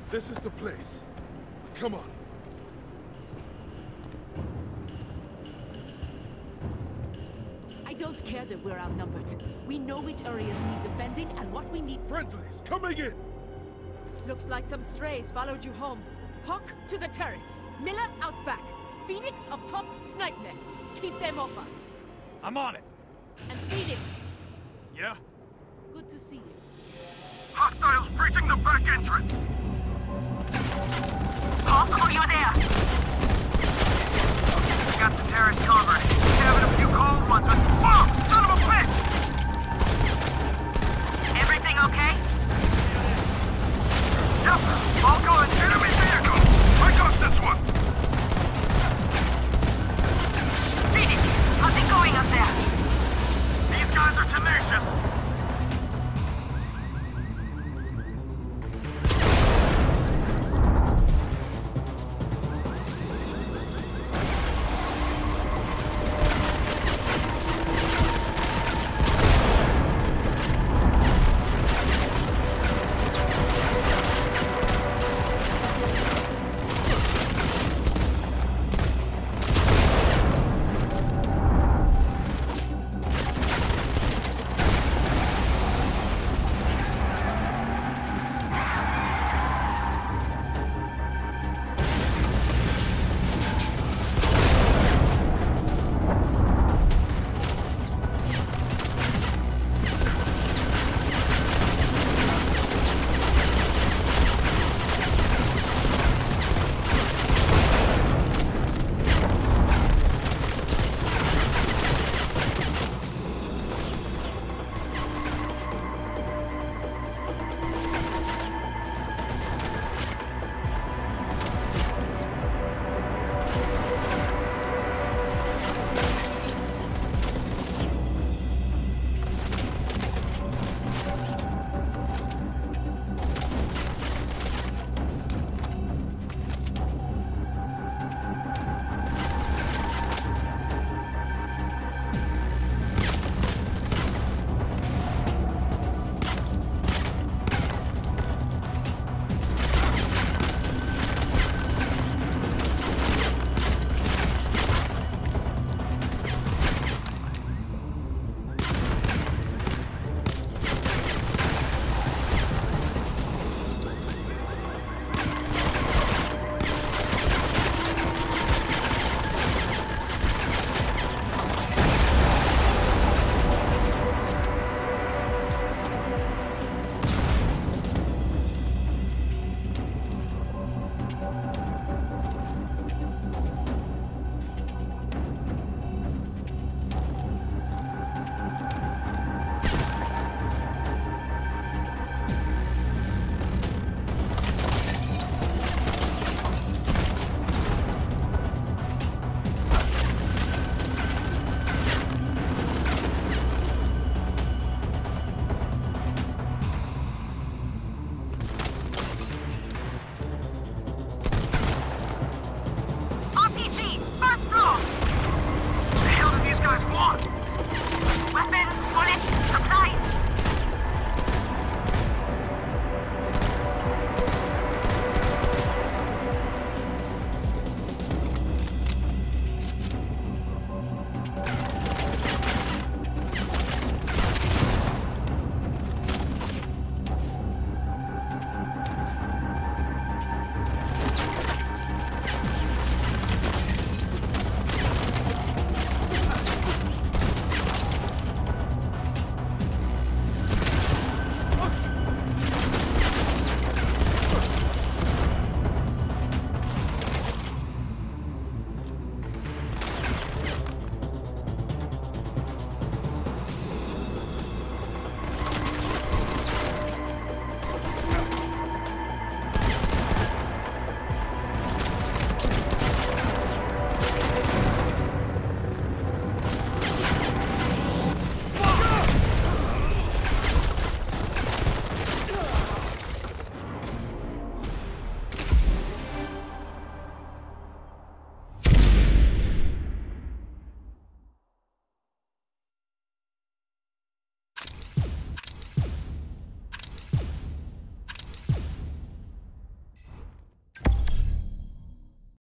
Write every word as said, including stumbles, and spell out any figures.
This is the place. Come on. I don't care that we're outnumbered. We know which areas need defending and what we need. Friendlies, coming in! Looks like some strays followed you home. Hawk to the terrace. Miller out back. Phoenix up top, snipe nest. Keep them off us. I'm on it. And Phoenix! Yeah? Good to see you. Hostiles breaching the back entrance! Hawk, are you there? Got the terrace covered. Having a few cold ones, but fuck!